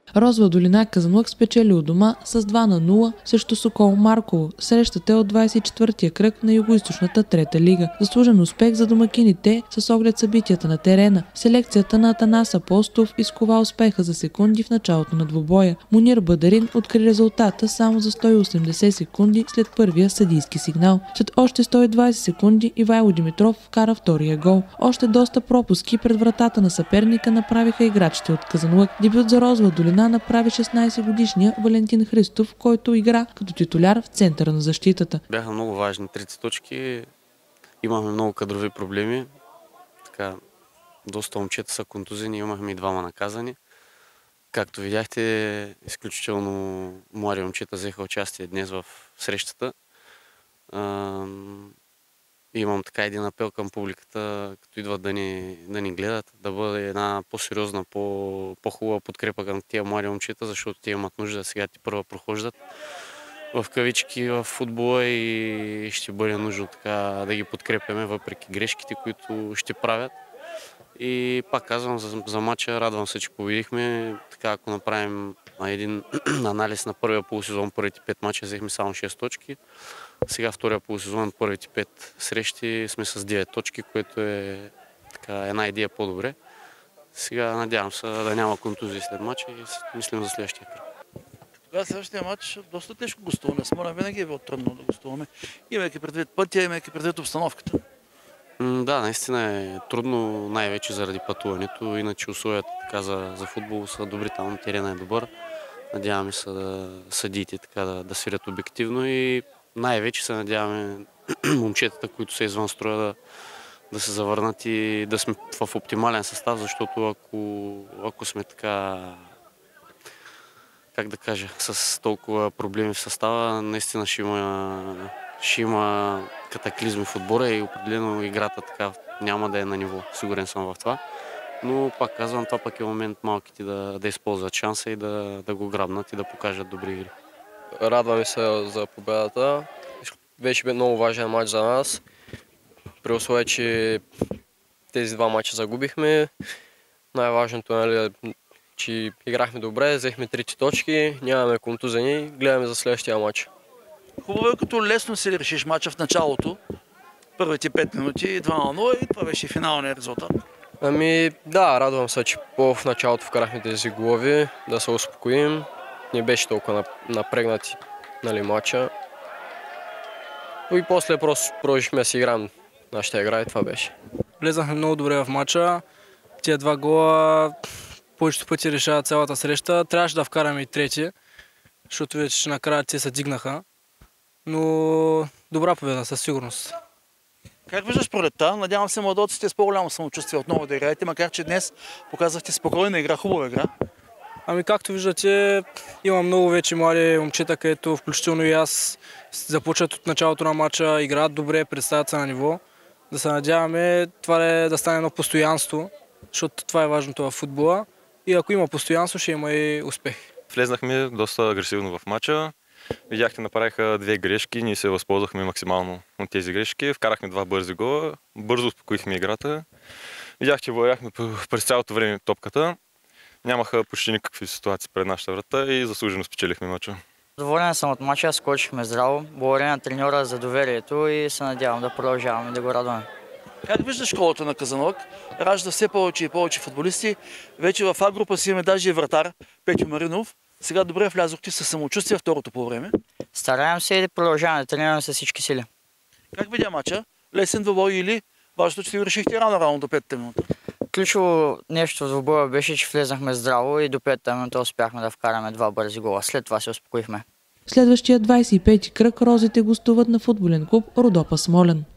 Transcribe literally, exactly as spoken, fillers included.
Розова долина Казанлък спечели у дома с два на нула срещу Сокол Марково. Срещата е от двадесет и четвъртия кръг на Югоизточната трета лига. Заслужен успех за домакините с оглед събитията на терена. Селекцията на Атанас Апостолов изкова успеха за секунди в началото на двубоя. Мунир Бадарин откри резултата само за сто и осемдесет секунди след първия съдийски сигнал. След още сто и двадесет секунди Ивайло Димитров вкара втория гол. Още доста пропуски пред вратата на съперника направиха играчите от Казанлък. Дебют за Розова долина направи шестнадесетгодишния Валентин Христов, който игра като титуляр в центъра на защитата. Бяха много важни трите точки. Имахме много кадрови проблеми. Така, доста момчета са контузени, имахме и двама наказани. Както видяхте, изключително млади момчета взеха участие днес в срещата. Имам така един апел към публиката, като идват да ни, да ни гледат, да бъде една по-сериозна, по, по-хубава подкрепа към тия млади момчета, защото те имат нужда, сега ти първа прохождат в кавички в футбола и ще бъде нужно така да ги подкрепяме, въпреки грешките, които ще правят. И пак казвам за, за матча, радвам се, че победихме. Така, ако направим един анализ на първия полусезон, първите пет мача, взехме само шест точки. Сега втория полусезон, първите пет срещи сме с девет точки, което е така, една идея по-добре. Сега надявам се да няма контузии след мача и мислим за следващия кръг. Тогава следващия матч доста тежко гостуване. Смолян винаги е било трудно да гостуваме, имайки предвид пътя, имайки предвид обстановката. Да, наистина е трудно, най-вече заради пътуването, иначе условията така за, за футбол са добри, там терена е добър. Надяваме се да съдиите така да, да свирят обективно и най-вече се надяваме момчетата, които са извън строя, да, да се завърнат и да сме в оптимален състав, защото ако, ако сме така, как да кажа, с толкова проблеми в състава, наистина ще има, ще има катаклизми в отбора и определено играта така няма да е на ниво. Сигурен съм в това. Но пак казвам, това пък е момент малките да, да използват шанса и да, да го грабнат и да покажат добри игри. Радваме се за победата. Вече бе много важен матч за нас. При условие, че тези два матча загубихме. Най-важното е, нали, че играхме добре, взехме трите точки, нямаме контузени, гледаме за следващия матч. Хубаво е, като лесно си решиш матча в началото, първите пет минути, два на нула и това беше финалният резултат. Ами да, радвам се, че в началото вкарахме тези голови, да се успокоим. Не беше толкова напрегнати, нали, матча. И после просто продължихме да си играем нашата игра и това беше. Влезахме много добре в матча. Тия два гола повечето пъти решават цялата среща. Трябваше да вкараме и трети, защото вече накрая те се дигнаха. Но добра победа със сигурност. Как виждаш пролетта? Надявам се младоците с по-голямо самочувствие отново да играете, макар че днес показахте спокойна игра, хубава игра. Ами както виждате, има много вече млади момчета, където включително и аз започват от началото на матча, играят добре, представят се на ниво. Да се надяваме това да стане едно постоянство, защото това е важното в футбола. И ако има постоянство, ще има и успех. Влезнахме доста агресивно в матча. Видяхте, направиха две грешки, ние се възползвахме максимално от тези грешки. Вкарахме два бързи гола, бързо успокоихме играта. Видяхте, владяхме през цялото време топката. Нямаха почти никакви ситуации пред нашата врата и заслужено спечелихме мача. Доволен съм от мача, скочихме здраво. Благодаря на треньора за доверието и се надявам да продължаваме да го радваме. Как виждаш школата на Казанлък? Ражда все повече и повече футболисти. Вече в А група си имаме даже и вратар Петю Маринов. Сега добре влязохте със самочувствие второто по време. Стараем се и да продължаваме да тренираме с всички сили. Как видя мача? Лесен двубой или важното, че си решихте рано-рано до петата минута? Ключово нещо в двубоя беше, че влезнахме здраво и до петата минута успяхме да вкараме два бързи гола. След това се успокоихме. Следващия двадесет и пети кръг розите гостуват на футболен клуб Родопа Смолян.